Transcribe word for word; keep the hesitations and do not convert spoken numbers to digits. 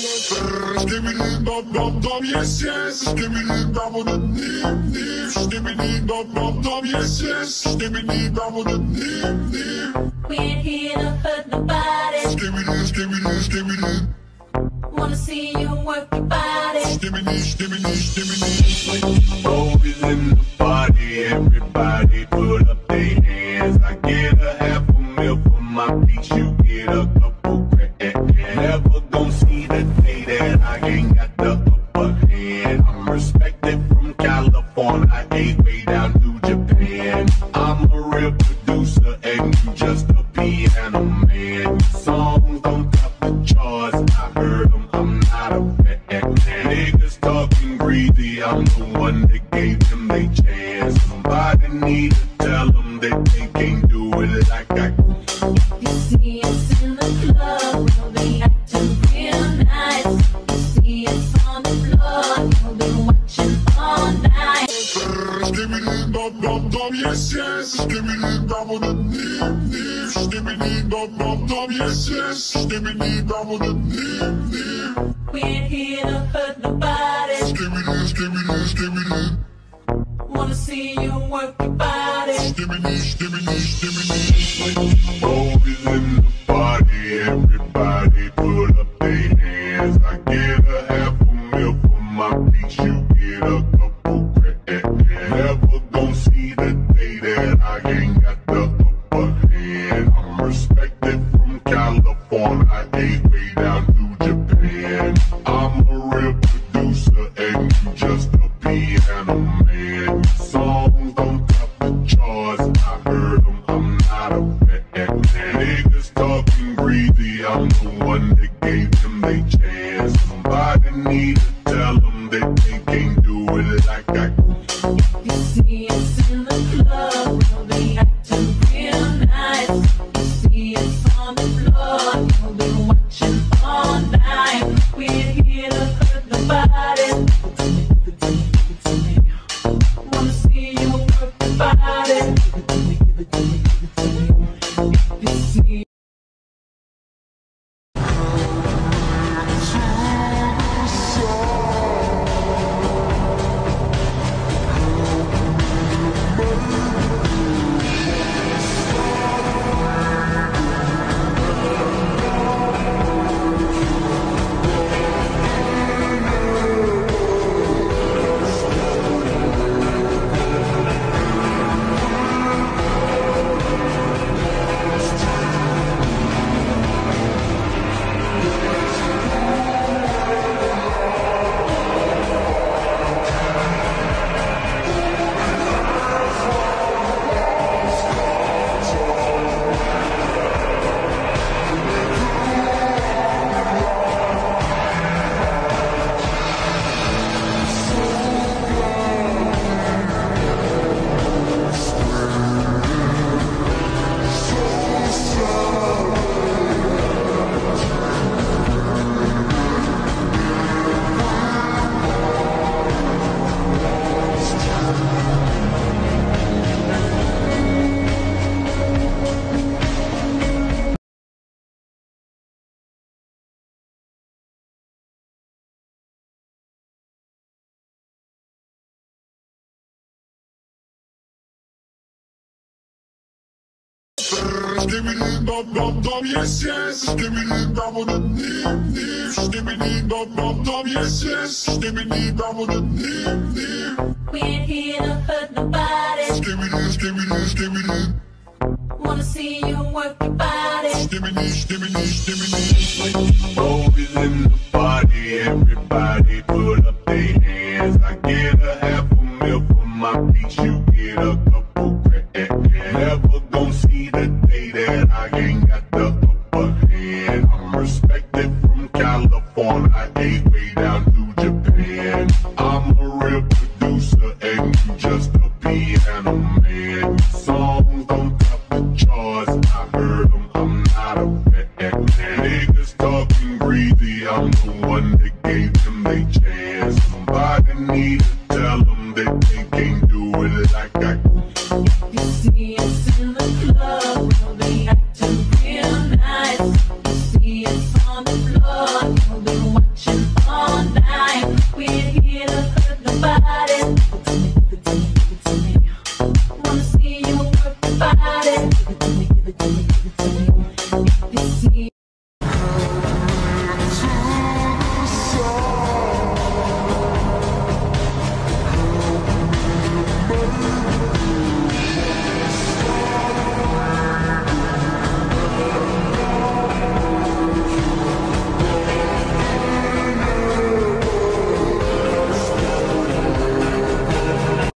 Skibidi dum dum dum, yes yes. Skibidi dum dum dim dim. Skibidi dum dum dum, yes yes. Skibidi dum dum dim dim. We ain't here to hurt nobody. Skibidi skibidi skibidi. Wanna see you work your body. Skibidi skibidi skibidi. Boys in the party, everybody put up their hands. I get a half a mil for my beats, you get a couple grand. Never gon' see the day that I ain't got the upper hand. I'm respected from California, I way down to Japan. I'm a real producer and you just a piano man. Your songs don't top the charts, I heard them, I'm not a fan. Niggas talking greedy, I'm the one that gave them they chance. Somebody need to tell them that they can't do it like I can. You see us in the club, we'll be acting real nice. You see us on the floor, you'll be watching all night. Skibidi dum dum dum, yes yes. Skibidi dum dum dim dim. Skibidi dum dum dum, yes yes. Skibidi dum dum dim dim. We ain't here to hurt nobody. Skibidi skibidi skibidi. Wanna see you work your body. Skibidi skibidi skibidi. Boys in the party, everybody put up their hands. I get a half a mil for my beats, you get a couple grand. Never gon' see the day that I ain't got the upper hand. I'm respected from California, I way down to Japan. I'm a real producer and you just a piano man. Your songs don't top the charts, I heard them, I'm not a fan. Niggas talking greedy, I'm the one that gave them they chance. Somebody need to tell them that they can't do it like I can. You see us in the club, we'll be acting real nice. You see us on the floor, you'll be watching all night. We ain't here to hurt nobody. Wanna see you work your body. You see. Skibidi dum dum dum, yes yes. Skibidi dum dum dim dim. Skibidi dum dum dum, yes yes. Skibidi dum dum dim dim. We ain't here to hurt nobody. Skibidi skibidi skibidi. Wanna see you work your body. Skibidi skibidi skibidi. Boys in the party, everybody put up their hands. I get a half a mil for my beats, you get a couple grand. Never gon' see the day that I ain't got the upper hand. I'm respected from California, I way down to Japan. I'm a real producer and you just a piano man. Your songs don't top the charts, I heard them, I'm not a fan. Niggas talking greedy, I'm the one that gave them they chance. Somebody need